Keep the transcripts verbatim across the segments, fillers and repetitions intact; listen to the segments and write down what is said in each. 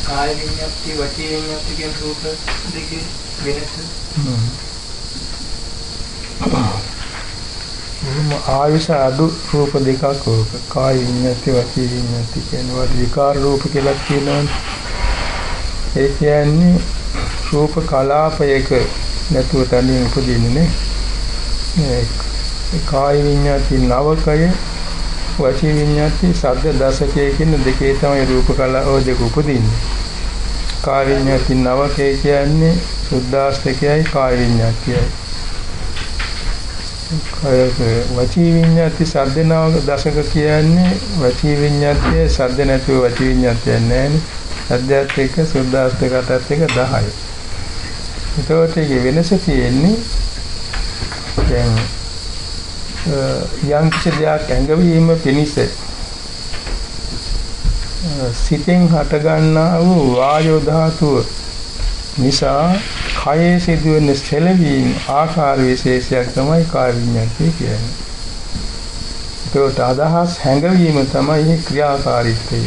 කාය විඤ්ඤාති වචී විඤ්ඤාති කියන රූප දෙකේ වෙනස. ආයුෂ අඩු රූප දෙකක් ඕක. කාය විඤ්ඤාති වචී විඤ්ඤාති කියනවා විකාර රූප කියලා කියනවනේ. ඒ කියන්නේ රූප කලාපයක නැතුව තනියෙන් උපදින්නේ නේ. කාය විඤ්ඤාති නවකය වචී විඤ්ඤාති ශබ්ද දශකයේ කියන දෙකේ තමයි රූප කලාව දෙක උපදින්නේ. කාය විඤ්ඤාති නවකය කියන්නේ සුද්ධාස්තකයයි කාය විඤ්ඤාතියයි. වචී විඤ්ඤාති ශබ්ද නව දශක කියන්නේ වචී විඤ්ඤාතිය ශබ්ද නැතුව වචී විඤ්ඤාතිය නැහැ. ශබ්දයත් එක්ක සුද්ධාස්තකයටත් එක දහයයි. එතකොට මේ වෙනස තියෙන්නේ දැන් යම් කිසි දෙයක් ඇඟවීම පිණිස සිතෙන් හට ගන්නා වූ වායෝ ධාතුව නිසා කයේ සිදුවෙන සැලවීම ආකාර විශේෂයක් තමයි කාය විඤ්ඤාතිය කියන්නේ. ඒකට අදහස් හැඟවීම තමයි ක්‍රියාකාරීත්වය.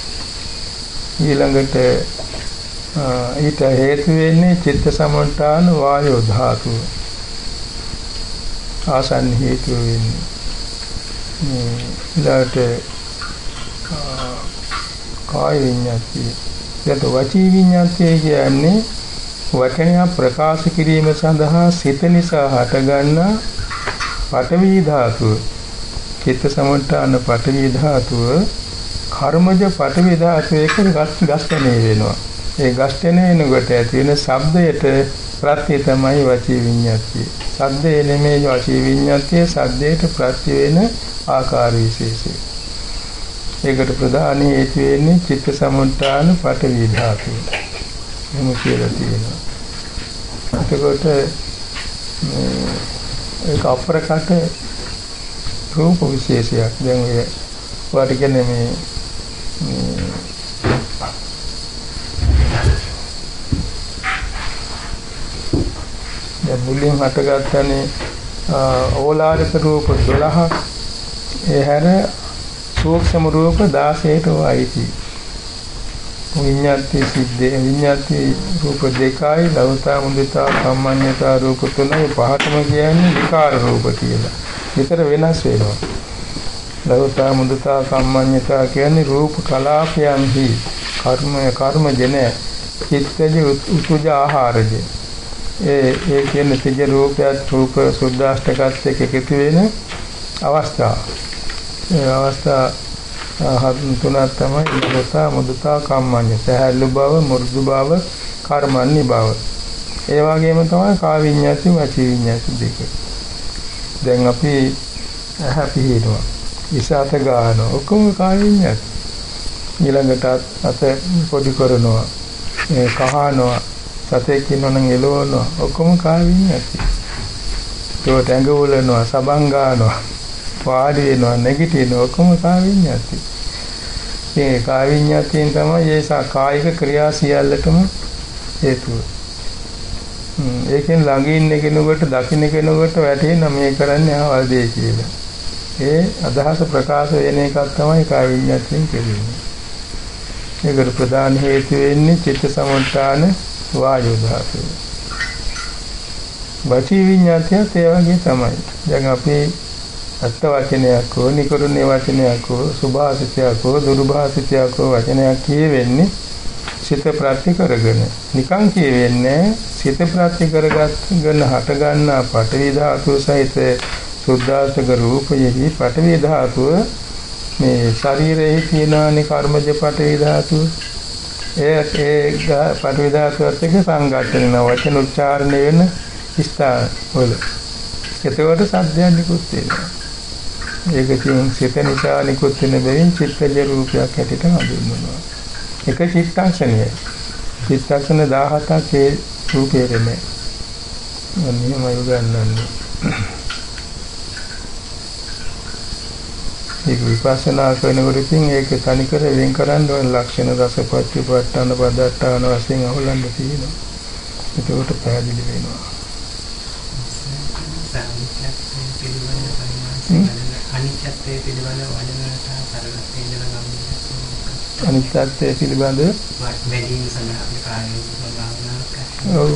ඊළඟට ඊට හේතු වෙන්නේ චිත්ත සමුත්ථාන වායෝ ධාතුව. ආසන්න හේතු වෙන්නේ ඊළඟට කාය විඤ්ඤාතිය. ඊට වචී විඤ්ඤාතිය කියන්නේ වචනය ප්‍රකාශ කිරීම සඳහා සිත නිසා හටගන්නා පඨවි ධාතුව. චිත්ත සමුත්ථාන පඨවි ධාතුව කර්මජ පඨවි ධාතුව එක ගස්ඨණය වෙනවා. ඒ ගස්ඨණය වෙනකොට ඇති වෙන ශබ්දයට ප්‍රත්‍ය තමයි වචී විඤ්ඤාතිය. ශබ්දේ නෙමෙයි වචී විඤ්ඤාතිය ශබ්දයට ප්‍රත්‍ය වෙන ආකාර විශේෂය. ඒකට ප්‍රධාන හේතු වෙන්නේ චිත්ත සමුත්ථාන පඨවි ධාතුව. එහෙම කියලා තියෙනවා. එතකොට ඒක අප්‍රකට රූප විශේෂයක්. දැන් ඔය වාට කියන්නේ මේ දැන් මුලින් හටගත්තනේ ඕලාරික රූප දොළහක්. ඒ හැර සූක්ෂම රූප දාසයට වයිති. විඤ්ඤාති සිද්දේ විඤ්ඤාති රූප දෙකයි ලෞතා මුදිතා කම්මඤ්ඤතා රූප තුනයි පහටම කියන්නේ විකාර රූප කියලා. විතර වෙනස් වෙනවා. ලෞතා මුදිතා කම්මඤ්ඤතා කියන්නේ රූප කලාපයන්හි කර්ම කර්මජන චිත්තජ උතුජ ආහාරජ. ඒ ඒ කියන්නේ තිජ රූපයත් රූප සුද්ධාෂ්ටකත් එක්ක එකතු වෙන අවස්ථාව. ඒ අවස්ථාව හත් තුනක් තමයි ඉදතා මුදතා කම්මඤ්ඤ. සහැල්ලු බව, මු르දු බව, කර්මන්නේ බව. ඒ වගේම තමයි කාය විඤ්ඤාති වචී විඤ්ඤාති දෙක. දැන් අපි ඇහැ පිහිනවා. ඉසాత ගන්නවා. ඔක්කොම කාය විඤ්ඤාති. ඊළඟට අත පොඩි කරනවා. ඒ කහනවා. සතෙක් ඉන්නවනම් එළවනවා. ඔක්කොම කාය විඤ්ඤාති. ඒකට ඇඟ උලනවා, සබන් ගන්නවා. වාඩි වෙනවා, නැගිටිනවා. ඔක්කොම කාය විඤ්ඤාති. මේ කාය විඤ්ඤාතියෙන් තමයි ඒ කායික ක්‍රියා සියල්ලටම හේතුව. ඒකෙන් ළඟින් කෙනෙකුට දකින්න කෙනෙකුට වැටෙන මේ කරන්නේ ආවල් දෙය කියලා. ඒ අදහස ප්‍රකාශ වෙන එකක් තමයි කාය විඤ්ඤාතියෙන් කියන්නේ. ඒකට ප්‍රධාන හේතු වෙන්නේ චිත්ත සමුත්ථාන වායෝ ධාතුව. වචී විඤ්ඤාතියත් ඒ වගේ තමයි. දැන් අපි අත්ත වචනයක් හෝ නිකරුණේ වචනයක් හෝ සුභාසිතයක් හෝ දුර්භාසිතයක් හෝ වචනයක් කියවෙන්නේ සිත ප්‍රත්‍ය කරගෙන. නිකං කියවෙන්නේ සිත ප්‍රත්‍ය කරගන්න හට ගන්නා පඨවි ධාතුව සහිත සුද්ධාස්තක රූපයෙහි පඨවි ධාතුව මේ ශරීරයේ තියෙනානේ කර්මජ පඨවි ධාතුව. ඒ ඒ පඨවි ධාතුවත් එක්ක සංඝටන වචන උච්චාරණය වෙන ස්ථාන වල. එතකොට සද්දයන් නිකුත් වෙනවා. ඒක තියෙන සිත නිසා නිකුත් වෙන බැවින් චිත්තජ රූපයක් හැටියට හඳුන්වනවා. එක චිත්තක්ෂණයයි. චිත්තක්ෂණ දහහතක් ඒ රූපේ වෙන්නේ. අනිවාර්යයෙන්ම යොගන්නන්නේ. ඒක විපස්සනා කරනකොට ඉතින් ඒක තනිකර වෙන් කරන්න ඕන ලක්ෂණ රස පච්චපට්ඨාන පදට්ඨාන වශයෙන් අවලංගු තියෙනවා. ඒකට පැහැදිලි වෙනවා. අනිත්‍යත්වයේ පිළිබඳ වචනට සරලව ඉඳලා ගන්න. අනිත්‍යත්වයේ පිළිබඳව වැඩිම සඳහා අපි කාර්යය භාවනාවක් ඔව්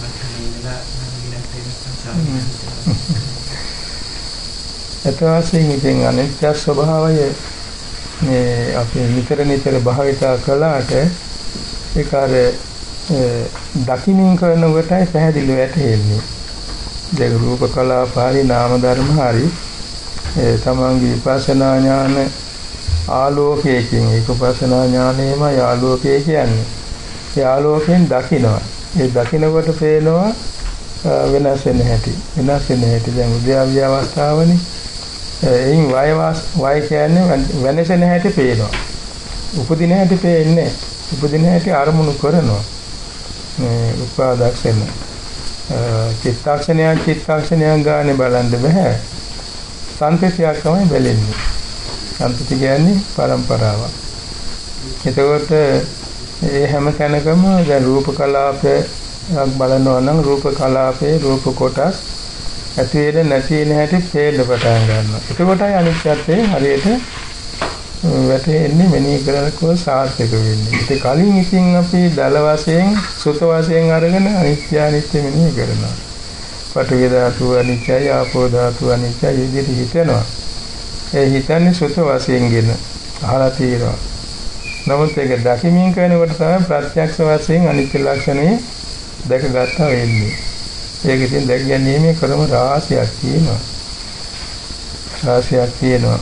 එතවාසින් ඉතින් අනිත්‍ය ස්වභාවය මේ අපි නිතර නිතර භාවිතා කළාට ඒක අර දකින්න කරන කොටයි පැහැදිලිව වැටහෙන්නේ. දැන් රූප කලාප හරි නාම ධර්ම හරි ඒ තමන්ගේ විපස්සනා ඥාන ආලෝකයෙන් ඒක විපස්සනා ඥානෙම ආලෝකය කියන්නේ. ඒ ආලෝකයෙන් දකිනවා. ඒ දකිනකොට පේනවා වෙනස් වෙන හැටි. වෙනස් වෙන හැටි දැන් උද්‍යාවිය අවස්ථාවනේ. එයින් වය වය කියන්නේ වෙනසෙන හැටි පේනවා. උපදින හැටි පේන්නේ. උපදින හැටි අරමුණු කරනවා. මේ උපාදක්ෂණ චිත්තක්ෂණයන් චිත්තක්ෂණයන් ගානේ බලන්න බෑ. සංකේතයක් තමයි බැලෙන්නේ. සංකේත කියන්නේ පරම්පරාවක්. එතකොට ඒ හැම තැනකම දැන් රූප කලාපයක් බලනවා නම් රූප කලාපේ රූප කොටස් ඇති වෙන නැති වෙන හැටි තේරෙන්න පටන් ගන්නවා. එතකොටයි අනිත්‍යත්වයේ හරියට වැටෙන්නේ මෙනෙහි කරනකොට සාර්ථක වෙන්නේ. ඒක කලින් ඉතින් අපි දල වශයෙන් සුත වශයෙන් අරගෙන අනිත්‍ය අනිත්‍ය මෙනෙහි කරනවා. පඨවි ධාතු අනිත්‍යයි ආපෝ ධාතු අනිත්‍යයි විදිහට හිතනවා. ඒ හිතන්නේ සුත වශයෙන්ගෙන අහලා තියෙනවා. නමුත් ඒක දකිමින් කරනකොට තමයි ප්‍රත්‍යක්ෂ වශයෙන් අනිත්‍ය ලක්ෂණේ දැක ගන්නවා වෙන්නේ. ඒක ඉතින් දැක ගැනීමේ ක්‍රම රාශියක් තියෙනවා. රාශියක් තියෙනවා.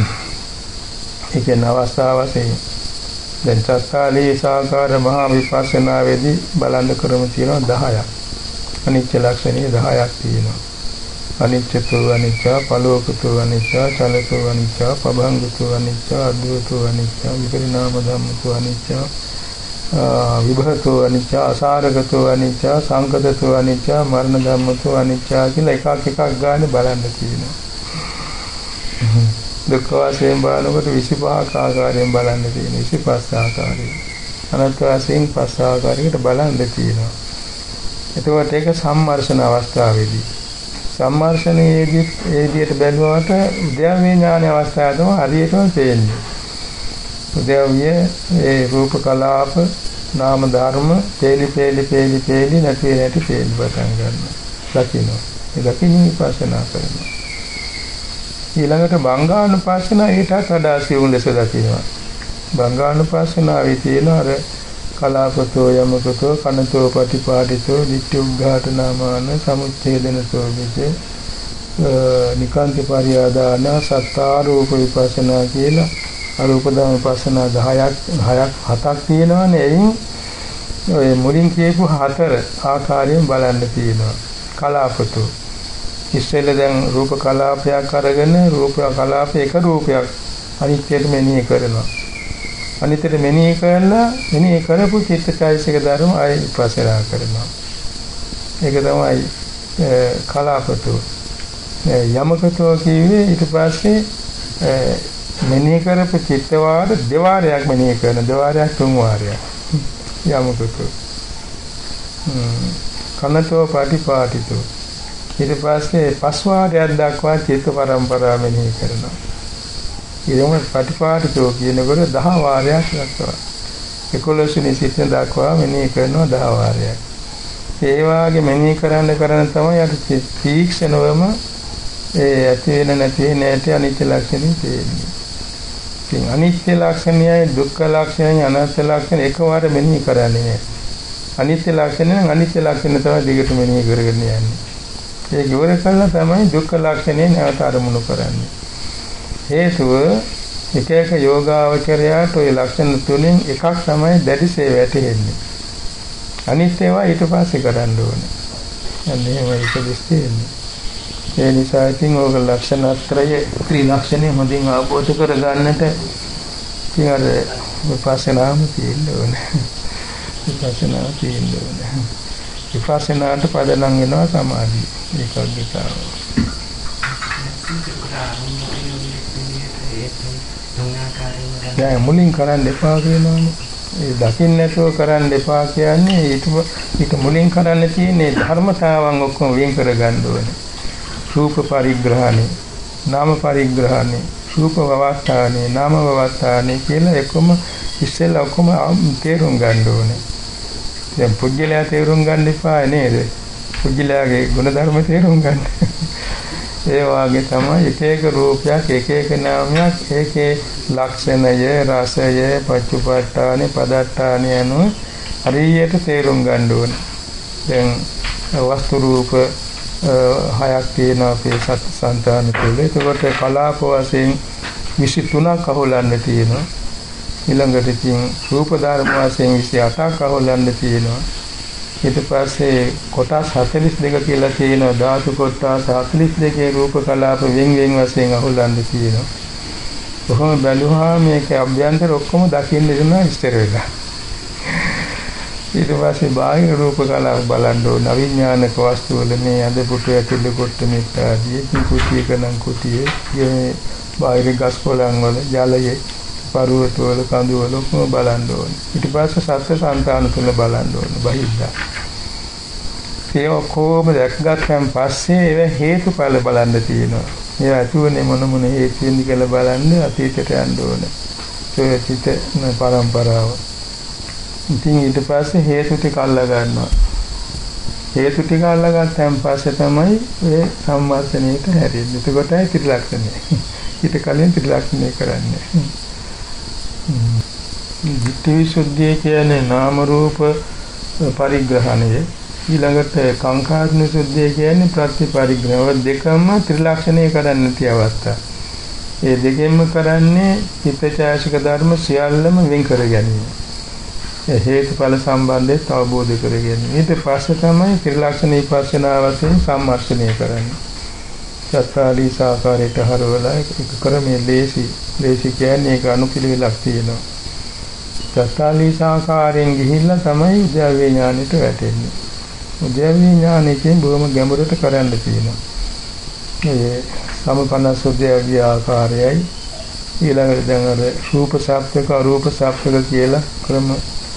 ඒකේ අවස්ථාව වශයෙන් දැන් චත්තාලී සාකාර මහා විපස්සනා වේදී බලන්න ක්‍රම තියෙනවා දහයක්. අනිත්‍ය ලක්ෂණේ දහයක් තියෙනවා. අනිත්‍යතෝ අනිච්ච, පලෝකතෝ අනිච්ච, චලතෝ අනිච්ච, පබංගතෝ අනිච්ච, අද්වෛතෝ අනිච්ච, විපරිණාම ධම්මතෝ අනිච්ච, විභවතෝ අනිච්ච, අසාරගතෝ අනිච්ච, සංකතතෝ අනිච්ච, මරණ ධම්මතෝ අනිච්ච කියලා එකක් එකක් ගානේ බලන්න තියෙනවා. දුක්ඛ වශයෙන් බලනකොට විසිපහ ආකාරයෙන් බලන්න තියෙනවා. විසිපහ ආකාරයෙන්. අනාත්ම වශයෙන් පස් ආකාරයකට බලන්න තියෙනවා. එතකොට ඒක සම්මර්ෂණ අවස්ථාවේදී සම්මර්ෂණයේදී ඒ විදිහට බැලුවාට උද්‍යාවේ ඥාන අවස්ථාව තමයි හරියටම තේන්නේ. උද්‍යාවිය ඒ රූප කලාප නාම ධර්ම තේලි තේලි තේලි තේලි නැති නැති තේලි පටන් ගන්නවා. දකින්න. ඒ දකින්න විපස්සනා කරනවා. ඊළඟට බංගානුපස්සන ඊටත් වඩා සියුම් ලෙස දකිනවා. බංගානුපස්සනාවේ තියෙන අර කලාපතෝ යමකතෝ කනතෝ පටිපාටිතෝ ditthi උග්ඝාටනාමාන සමුච්ඡේදනතෝ විචේ නිකාන්ති පරියාදාන සත්තාරූප විපස්සනා කියලා අරූප ධම්ම විපස්සනා දහයක් හයක් හතක් තියෙනවානේ. එයින් ඔය මුලින් කියපු හතර ආකාරයෙන් බලන්න තියෙනවා. කලාපතෝ ඉස්සෙල්ලා දැන් රූප කලාපයක් අරගෙන රූප කලාප එක රූපයක් අනිත්‍යයට මෙනෙහි කරනවා. අනිත්‍යයට මෙනෙහි කරලා මෙනෙහි කරපු චිත්තචෛතසික ධර්ම ආයි විපස්සනා කරනවා. ඒක තමයි කලාපතෝ. යමකතෝ කියුවේ ඊට පස්සේ මෙනෙහි කරපු චිත්ත වාර දෙවාරයක් මෙනෙහි කරන දෙවාරයක් තුන් වාරයක් යමකතෝ. කනතෝ පටිපාටිතෝ ඊට පස්සේ පස් වාරයක් දක්වා චිත්ත පරම්පරාව මෙනෙහි කරනවා. ඊළඟ පටිපාටිතෝ කියනකොට දහ වාරයක් දක්වා එකොළොස් වෙනි සිත දක්වා මෙනෙහි කරනවා දහ වාරයක්. ඒ වාගේ මෙනෙහි කරන්න කරන තමයි අර තීක්ෂණවම ඒ ඇති වෙන නැති වෙන නැති අනිත්‍ය ලක්ෂණي තේරෙන්නේ. ඉතින් අනිත්‍ය ලක්ෂණයයි දුක්ඛ ලක්ෂණයයි අනාත්ම ලක්ෂණ එකවර මෙනෙහි කරන්නේ නැහැ. අනිත්‍ය ලක්ෂණය නම් අනිත්‍ය ලක්ෂණ තමයි දිගට මෙනෙහි කරගෙන යන්නේ. ඒ ඉවර කළා තමයි දුක්ඛ ලක්ෂණය නැවත අරමුණු කරන්නේ. හේතුව එක එක යෝගාවචරයාට ওই ලක්ෂණ තුනෙන් එකක් තමයි දැඩිසේ වැටෙන්නේ. අනිත් ඒවා ඊට පස්සේ කරන්න ඕනේ. අන්න එහෙමයි ඉතිරිස් තියෙන්නේ. ඒ නිසා ඉතින් ඕක ලක්ෂණත්‍රය ත්‍රිලක්ෂණය හොඳින් අවබෝධ කරගන්නට ඉතින් අර විපස්සනාම තියෙන්න ඕනේ. විපස්සනා තියෙන්න ඕනේ. විපස්සනාට පදනම් වෙනවා සමාධිය. ඒකග්ගතාව. දැන් මුලින් කරන්න එපා කියනවානේ. ඒ දකින්න නැතුව කරන්න එපා කියන්නේ ඊට ඊට මුලින් කරන්න තියෙන්නේ ධර්මතාවන් ඔක්කොම වෙන් කරගන්න ඕනේ. රූප පරිග්‍රහණය, නාම පරිග්‍රහණය, රූප වවස්ථානේ, නාම වවස්ථානේ කියලා එකම ඉස්සෙල්ලා ඔක්කොම තේරුම් ගන්න ඕනේ. දැන් පුජ්‍යලයා තේරුම් ගන්න එපා නේද? පුජ්‍යලයාගේ ගුණධර්ම තේරුම් ගන්න. ඒ වාගේ තමයි එක එක රූපයක් එක එක නාමයක් ඒකේ ලක්ෂණය රසය පච්චුපට්ඨාන පදට්ඨාන යන හරියට තේරුම් ගන්න ඕනේ. දැන් වස්තු රූප හයක් තියෙනවා අපේ සත් සංතාන තුළ. ඒකට කලාප වශයෙන් විසිතුනක් අහුලන්න තියෙනවා. ඊළඟට ඉතින් රූප ධර්ම වශයෙන් විසි අටක් අහුලන්න තියෙනවා. ඊට පස්සේ කොටස් හතළිස් දෙක කියලා තියෙනවා. ධාතු කොටස් හතළිස් දෙකේ රූප කලාප වෙන් වෙන් වශයෙන් අහුලන්න තියෙනවා. කොහොම බැලුවා මේක අභ්‍යන්තර ඔක්කොම දකින්න දෙනවා ඉස්තර වෙලා. ඊට පස්සේ බාහිර රූප කලාප බලන්න ඕන. අවිඥානික වස්තු වල මේ අද පුටු ඇතුළේ කොට මෙත්තාදී කුටි කනන් කුටියේ මේ බාහිර ගස් කොළන් වල ජලයේ පර්වත වල කඳු වල ඔක්කොම බලන්න ඕන. ඊට පස්සේ සත්‍ය සංතාන තුල බලන්න ඕන බහිද්දා. ඒ ඔක්කොම දැක්ගත්යන් පස්සේ ඒ හේතුඵල බලන්න තියෙනවා. ඒ ඇතුළේ මොන මොන හේතු වෙනද කියලා බලන්න අතීතයට යන්න ඕන. ඒ චිත පරම්පරාව. ඉතින් ඊට පස්සේ හේතු ටික අල්ලා ගන්නවා. හේතු ටික අල්ලා ගත්තයන් පස්සේ තමයි ඒ සම්මර්ෂණයට හැරෙන්නේ. එතකොටයි ත්‍රිලක්ෂණය. ඊට කලින් ත්‍රිලක්ෂණය කරන්නේ. ධිට්ඨි විසුද්ධිය කියන්නේ නාම රූප පරිග්‍රහණය. ඊළඟට කාංකාර විසුද්ධිය කියන්නේ ප්‍රතිපරිග්‍රහණය. ඔය දෙකම ත්‍රිලක්ෂණය කරන්න නැති අවස්ථා. ඒ දෙකෙන්ම කරන්නේ චිත්තචෛතසික ධර්ම සියල්ලම වෙන් කර ගැනීම. ඒ හේතුඵල සම්බන්ධයත් අවබෝධ කර ගැනීම. ඊට පස්සේ තමයි ත්‍රිලක්ෂණ විපස්සනා වශයෙන් සම්මර්ෂණය කරන්නේ. සත්‍යාදී සාකාරයට හරවලා එක ක්‍රමයේ ලේසි ලේසි කියන්නේ ඒක අනුපිළිවෙලක් තියෙනවා. සත්‍යාදී සාකාරයෙන් ගිහිල්ලා තමයි උද්‍යවේ ඥානෙට වැටෙන්නේ. උද්‍යවේ ඥානෙකින් බොහොම ගැඹුරට කරන්න තියෙනවා. ඒ සමපනස් උද්‍යවේ ආකාරයයි ඊළඟට දැන් අර රූප ශබ්දක අරූප ශබ්දක කියලා ක්‍රම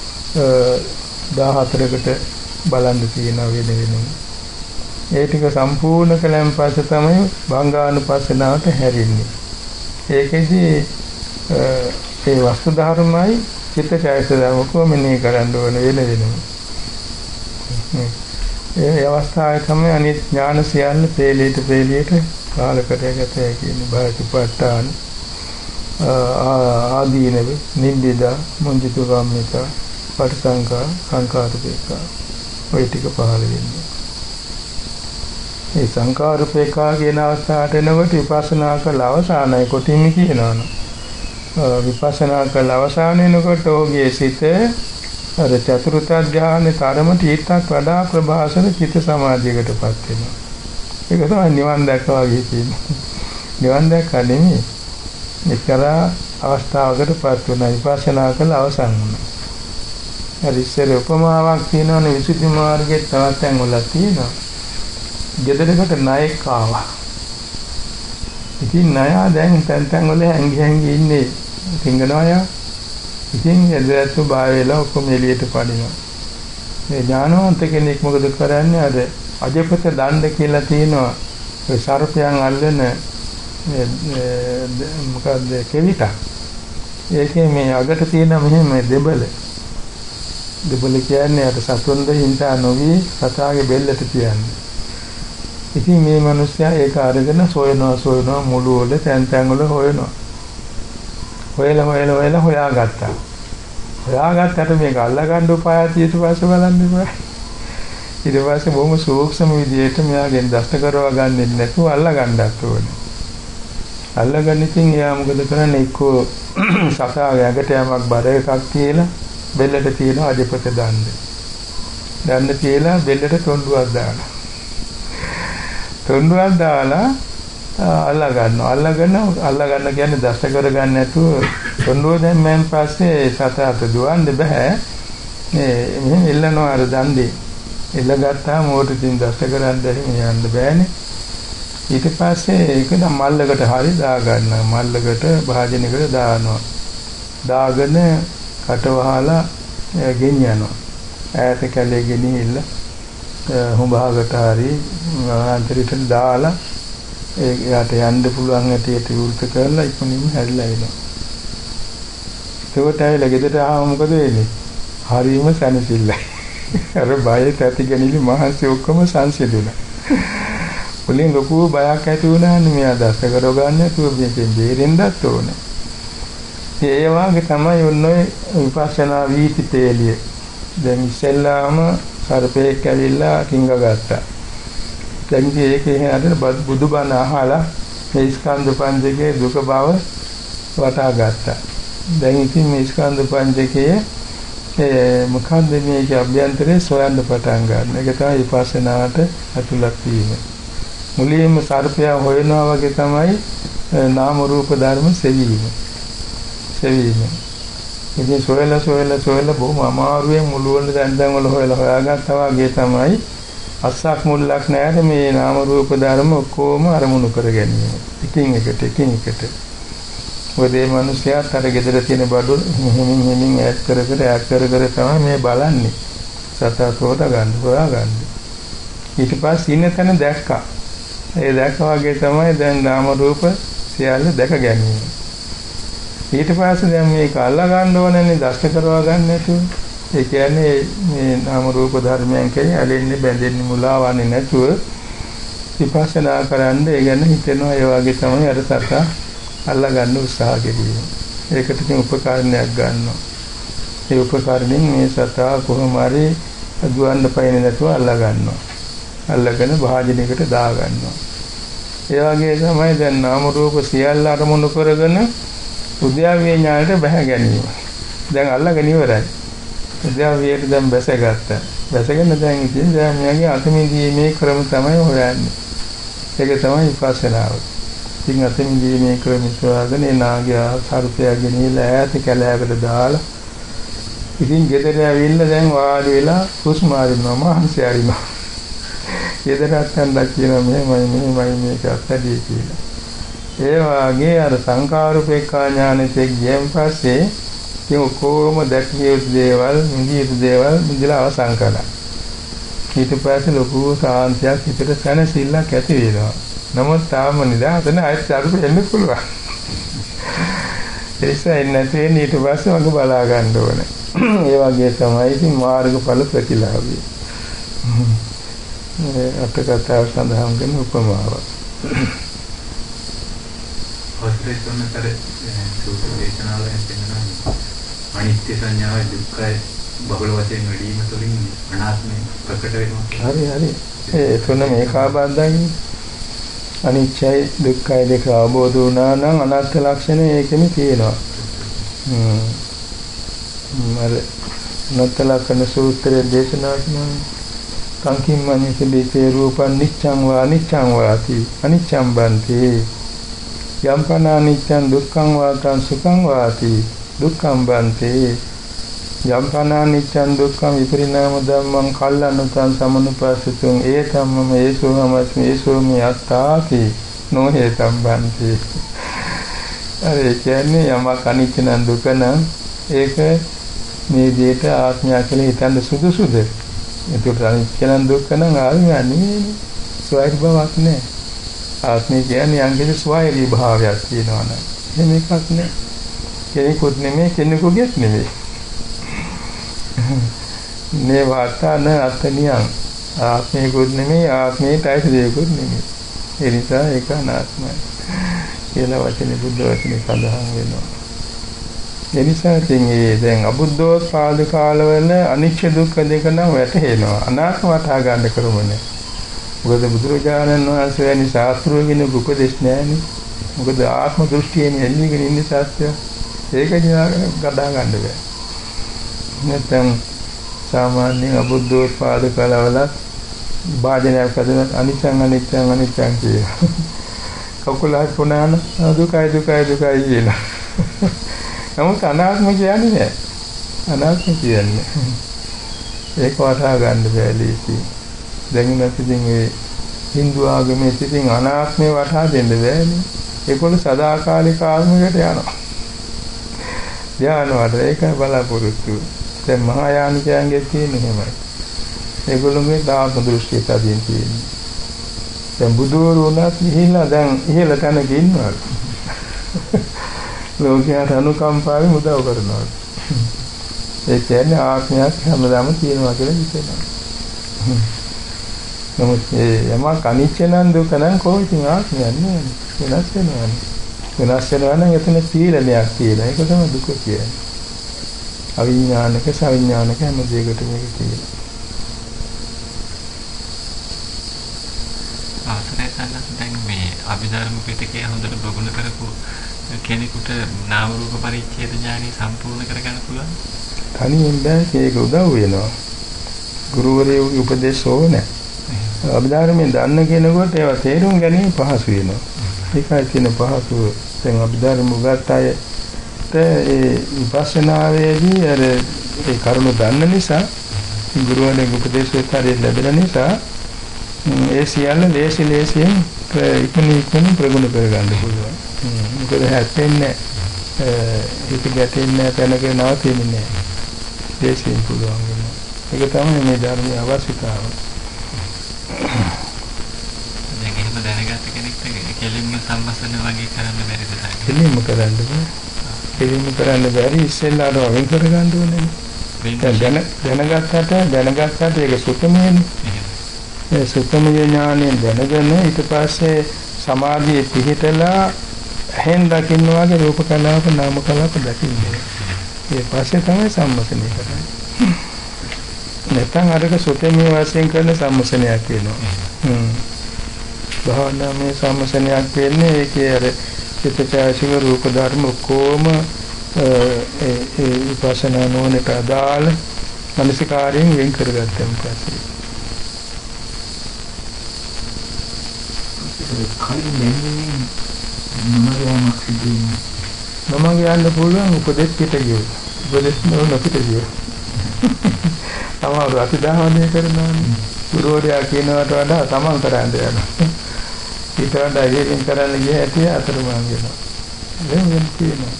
දහහතරකට බලන්න තියෙනවා වෙන වෙනම. ඒ ටික සම්පූර්ණ කළාන් පස්සේ තමයි භංගානුපස්සනාවට හැරෙන්නේ. ඒකෙදි ඒ වස්තු ධර්මයි චිත්තචෛතසික ධර්ම කොමනේ කරන්න ඕන වෙන වෙනම. ඒ අවස්ථාවේ තමයි අනිත් ඥාන සියල්ල පෙළීට පෙළීට කාලකට ගත හැකියි. භාතිපට්ඨාන ආදීනව නිබ්බිදා මුංජිතු ගාමිතා පටිසංකා සංකාරූපේකා ඔය ටික පහළ වෙන්නේ. මේ සංකාරූපේකා කියන අවස්ථාවට එනකොට විපස්සනා කළ අවසානයි කොටින්ම කියනවනේ. විපස්සනා කළ අවසාන වෙනකොට ඔහුගේ සිත අර චතුර්ථ ධානයේ තරමට ඊටත් වඩා ප්‍රභාසන චිත්ත සමාධියකටපත් වෙනවා. ඒක තමයි නිවන් දැක්කා වගේ කියන්නේ. නිවන් දැක්කා නෙමෙයි. එක්තරා අවස්ථාවකටපත් වෙන විපස්සනා කළ අවසන් වුණා. හරි ඉස්සර උපමාවක් තියෙනවනේ විසුද්ධි මාර්ගයේ තවත් තැන් වල තියෙනවා. ගෙදරකට ණයෙක් ආවා. ඉතින් ණයා දැන් තැන් තැන් වල හැංගි හැංගි ඉන්නේ තින්ගනවා. ඉතින් එදැත්තු බය වෙලා ඔක්කොම එළියට පනිනවා. මේ ඥානවන්ත කෙනෙක් මොකද කරන්නේ? අර අජපත දණ්ඩ කියලා තියෙනවා. ඒ සර්පයන් අල්ලන මොකද්ද කෙවිත. ඒකේ මේ අගට තියෙන මෙහෙම දෙබල. දෙබල කියන්නේ අර සතුන්ද හින්දා නොවි සතාගේ බෙල්ලට තියන්නේ. ඉතින් මේ මිනිස්සයා ඒක අරගෙන සොයනවා සොයනවා මුළු වල තැන් තැන් වල හොයනවා. හොයලා හොයලා හොයලා හොයාගත්තා. හොයාගත්තට මේක අල්ලා ගන්න උපාය ඊට පස්සේ බලන්න ඉබා. ඊට පස්සේ බොහොම සූක්ෂම විදියට මෙයාගෙන් දෂ්ට කරවා ගන්නෙ නැතුව අල්ලා ගන්නත් ඕනේ. අල්ලගන්න ඉතින් එයා මොකද කරන්නේ? එක්කෝ සතාගේ ඇඟට යමක් බර එකක් කියලා බෙල්ලට තියෙන අජපත දණ්ඩ. දණ්ඩ කියලා බෙල්ලට තොණ්ඩුවක් දානවා. තොණ්ඩුවක් දාලා අල්ලා ගන්නවා. අල්ලාගෙන අල්ලා ගන්න කියන්නේ දෂ්ට කරගන්න නැතුව තොණ්ඩුව දැම්මෙන් පස්සේ සතාට දුවන්න බෑ. මේ මෙහෙම එල්ලනවා අර දණ්ඩේ. එල්ලගත්තාම ඕකට තින් දෂ්ට කරන්න දෙහිම යන්න බෑනේ. ඊට පස්සේ ඒක නම් මල්ලකට හරි දා ගන්නවා. මල්ලකට භාජනයකට දානවා. දාගෙන කට වහලා ගෙනියනවා. ඈත කැලේ ගෙනිහිල්ල හුඹහකට හරි අන්තරිට දාලා ඒ යාට යන්න පුළුවන් ඇටියට විවෘත කරලා ඉක්මනින්ම හැරිලා එනවා. ඒකට ඇවිල්ලා ගෙදරට ආවම මොකද වෙන්නේ? හරියම සැනසෙල්ලයි. අර බය තැති ගැනීම මහන්සි ඔක්කොම සංසිඳුණා. මුලින් ලොකු බයක් ඇති වුණානේ මෙයා දස්ස කර ගන්න නැතුව මේකෙන් බේරෙන්නත් ඕනේ. ඒ වගේ තමයි ඔන්නේ විපස්සනා වීති තේලිය. දැන් ඉස්සෙල්ලාම සර්පෙක් ඇවිල්ලා කිංග ගත්තා. දැන් ඒකේ හැදෙන බුදුබණ අහලා මේ ස්කන්ධ පංචකයේ දුක බව වටහා ගත්තා. දැන් ඉතින් මේ ස්කන්ධ පංචකයේ ඒ මොකන්ද මේකේ අභ්‍යන්තරේ සොයන්න පටන් ගන්න. ඒක තමයි විපස්සනාට අතුලක් වීම. මුලින්ම සර්පයා හොයනවා වගේ තමයි නාම රූප ධර්ම සෙවීම. සෙවීම. ඉතින් සොයලා සොයලා සොයලා බොහොම අමාරුවෙන් මුලවල දැන් දැන් වල හොයලා හොයාගත්තා වගේ තමයි අස්සක් මුල්ලක් නැහැ මේ නාම රූප ධර්ම ඔක්කොම අරමුණු කර ගැනීම. එකින් එකට එකින් එකට. ඔතේ මිනිස්යාත් අර ගෙදර තියෙන බඩු හිමින් හිමින් ඈත් කර කර ඈත් කර කර තමයි මේ බලන්නේ. සතා තෝට ගන්න හොයා ගන්න. ඊට පස්සේ ඉන්න තැන දැක්කා. ඒ දැක්කා වගේ තමයි දැන් නාම රූප සියල්ල දැක ගැනීම. ඊට පස්සේ දැන් මේක අල්ලා ගන්න ඕනනේ දෂ්ට කරවා ගන්න නැතුව. ඒ කියන්නේ මේ නාම රූප ධර්මයන් කෙරේ ඇලෙන්නේ බැඳෙන්නේ මුලාවන්නේ නැතුව විපස්සනා කරන්න ඒ ගැන හිතෙනවා. ඒ වගේ තමයි අර සතා අල්ලා ගන්න උත්සාහ කෙරීම. ඒකට ඉතින් උපකරණයක් ගන්නවා. ඒ උපකරණෙන් මේ සතා කොහොම හරි දුවන්න පයින් නැතුව අල්ලා ගන්නවා. අල්ලගෙන භාජනයකට දා ගන්නවා. ඒ වගේ තමයි දැන් නාම රූප සියල්ල අරමුණු කරගෙන උද්‍යාවීය ඥානයට බැහැ ගැනීම. දැන් අල්ලගෙන ඉවරයි. උද්‍යාවීයට දැන් බැසගත්තා. බැසගෙන දැන් ඉතින් දැන් මෙයාගේ අතමිදීමේ ක්‍රම තමයි හොයන්නේ. ඒක තමයි විපස්සනාව. ඉතින් අතමිදීමේ ක්‍රම සොයාගෙන ඒ නාගයා සර්පයා ගෙනිලා ඈත කැලෑවකට දාලා ඉතින් ගෙදර ඇවිල්ලා දැන් වාඩි වෙලා හුස්ම අරිනවා මහන්සි අරිනවා. ගෙදරට යන්න කියනවා මෙහෙමයි මෙහෙමයි මේක අත්හැදී කියලා. ඒ වාගේ අර සංකාරූපේක්ඛා ඥානෙට ගියන් පස්සේ ඉතින් කොහොම දැකිය යුතු දේවල්, නිදිය යුතු දේවල් නිදලා අවසන් කළා. ඊට පස්සේ ලොකු සාන්තියක් හිතට සැනසෙල්ලක් ඇති වෙනවා. නමුත් තාම නිදාගෙන ආයෙත් අරුප එන්න පුළුවන්. ඒසයි නැතේ ඊට පස්සේ වගේ බලා ගන්න ඕනේ. ඒ වගේ තමයි ඉතින් මාර්ගඵල ප්‍රතිලාභය. මේ අටකතාව සඳහන් කරන උපමාව. ඔස්ත්‍රේතුන්නතර සූත්‍ර දේශනාවලින් පෙන්වනවා අනිත්‍ය සංඥාවයි දුක්ඛයි බහුල වශයෙන් වැඩිම තුළින් අනාත්මය ප්‍රකට වෙනවා. හරි හරි. ඒ තුන මේකාබද්ධයි. අනිත්‍යයි දුක්ඛයි දෙක අවබෝධ වුණා නම් අනාත්ම ලක්ෂණය ඒකෙම තියෙනවා. හ්ම්. මර නත්තලකන සූත්‍රයේ දේශනා කරනවා සංකිම්මනිත දීතේ රූපං නිච්ඡං වා අනිච්ඡං වාති අනිච්ඡං බන්ති යම්පන අනිච්ඡං දුක්ඛං වාතං සුඛං වාති දුක්ඛං බන්ති යම්පන අනිච්ඡං දුක්ඛං විපරිණාම ධම්මං කල්ලනුතං සමනුපස්සතුං ඒතම්මම ඒසෝමස්මි ඒසෝමි අත්තාති නොහේතම් බන්ති. අර කියන්නේ යමක් අනිච්ච නම් දුක නම් ඒක මේ දෙයට ආත්මය කියලා හිතන්න සුදුසුද? ඒකට අනිච්ච නම් දුක නම් ආත්මය නෙමෙයි. ස්වෛර භාවයක් නෑ. ආත්මය කියන්නේ යම්කිසි ස්වෛරී භාවයක් තියෙනවා නේද? එහෙම එකක් නෑ. කෙනෙකුත් නෙමෙයි කෙනෙකුගෙත් නෙමෙයි. මේ වාතාන අත්නියං ආත්මයකුත් නෙමෙයි ආත්මයට අයිති දෙයක්කුත් නෙමෙයි. ඒ නිසා ඒක අනාත්මයි කියලා වචනේ බුද්ධ වචනේ සඳහන් වෙනවා. ඒ නිසා ඉතින් මේ දැන් අබුද්ධෝත්පාද කාලවල අනිච්ච දුක්ඛ දෙක නම් වැටහෙනවා. අනාත්ම වටහා ගන්න කරුමනේ. මොකද බුදුරජාණන් වහන්සේ වැනි ශාස්ත්‍රෝගින උපදේශ නැහැනේ. මොකද ආත්ම දෘෂ්ටියෙන් එල්ලීගෙන ඉන්නේ සත්‍ය. ඒක ගඩා ගන්න බෑ. නැත්නම් සාමාන්‍යයෙන් අබුද්ධෝත්පාද කාලවල වාදනයක් කරන අනිච්චං අනිච්චං අනිච්චං කියන. කකුලක් පුනාන දුකයි දුකයි දුකයි කියන. නමුත් අනාත්ම කියන්නේ නෑ. අනාත්ම කියන්නේ. ඒක වටහා ගන්න බෑ ලීසි. දැන් නැතිනම් මේ Hindu ආගමේ තිතින් අනාත්මේ වටහා දෙන්න බෑනේ. ඒකවල සදාකාලික ආත්මයකට යනවා. ධ්‍යානවල ඒක බලාපොරොත්තු. දැන් මහායානිකයන්ගේ තියෙන එහෙමයි. ඒගොල්ලෝගේ දාර්ශ දෘෂ්ටිය තදින් තියෙනවා. දැන් බුදුවරු උනත් ගිහිල්ලා දැන් ඉහළ තැනක ඉන්නවා. ලෝකයට අනුකම්පාවෙන් උදව් කරනවා. ඒ කියන්නේ ආත්මයක් හැමදාම තියෙනවා කියලා හිතෙනවා. නමුත් ඒ යමක් අනිත්‍ය නම් දුක නම් කොහොමද ආත්මයක් නෙවෙයි. වෙනස් වෙනවා. වෙනස් වෙනවා නම් එතන තීලණයක් තියෙනවා. ඒක තමයි දුක කියන්නේ. අවිඥානික සවිඥානික හැම දෙයකටම මේක තියෙනවා. ආසරය සම්බන්ධ දැන් මේ අභිධර්ම පිටකයේ හොඳට ප්‍රගුණ කරපු කෙනෙකුට නාම රූප පරිච්ඡේද ඥානෙ සම්පූර්ණ කරගන්න පුළුවන්. තනියෙන් බෑ ඒක උදව් වෙනවා. ගුරුවරයෙකුගේ උපදේශ ඕනේ. අභිධර්මයෙන් දන්න කෙනෙකුට ඒවා තේරුම් ගැනීම පහසු වෙනවා. ඒකයි තියෙන පහසුව. දැන් අභිධර්ම උගත් අයට ඒ විපස්සනාවේදී අර ඒ කරුණු දන්න නිසා ගුරුවරයෙකුගේ උපදේශය හරියට ලැබෙන නිසා ඒ සියල්ල ලේසි ලේසියෙන් ඉක්මනින් ඉක්මනින් ප්‍රගුණ කරගන්න පුළුවන්. මොකද හැප්පෙන්නේ ඒක ගැටෙන්නේ තැනක නවතින්නේ නැහැ. ලේසියෙන් පුළුවන් වෙනවා. ඒක තමයි මේ ධර්මයේ අවශ්‍යතාවය. දැන් එහෙම දැනගත්ත කෙනෙක්ට කෙලින්ම සම්මසන වගේ කරන්න බැරිද තාම? කෙලින්ම කරන්න බෑ. කෙලින්ම කරන්න බැරි ඉස්සෙල්ලාට වෙන් කරගන්න ඕනේ. දැන දැනගත්තට දැනගත්තට ඒක සුතමයනේ. ඒ සුතමය ඥානයෙන් දැනගෙන ඊට පස්සේ සමාධියේ පිහිටලා හැන් දකින්න වගේ රූප කලාප නාම කලාප දකින්නේ. ඒ පස්සේ තමයි සම්මසනය කරන්නේ. නැත්නම් අරක සුතමේ වශයෙන් කරන සම්මසනයක් වෙනවා. හ්ම්. භාවනාවේ සම්මසනයක් වෙන්නේ ඒකේ අර චිත්තචෛතසික රූප ධර්ම කොම ඒ ඒ විපස්සනා නෝනට අදාළ මනසිකාරයෙන් වෙන් කරගත්තම පස්සේ කලින් දැනෙන්නේ නමගෑමක් සිදු වෙනවා. නමග යන්න පුළුවන් උපදෙස් පිට ගියෝ. උපදෙස් නෝ නොපිට ගියෝ. තමවරු අතිදාහනය කරනවානේ. ගුරුවරයා කියනවට වඩා තමන් කරන්න යනවා. ඊට වඩා ඉතින් කරන්න ගිය හැටි අතරමං වෙනවා. දෙවෙනි තියෙනවා.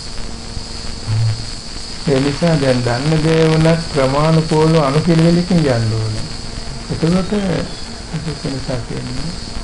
ඒ නිසා දැන් දන්න දේ වුණත් ප්‍රමාණිකෝල අනුපිළිවෙලකින් යන්න ඕනේ. එතකොට ඒක වෙනසක් වෙනවා.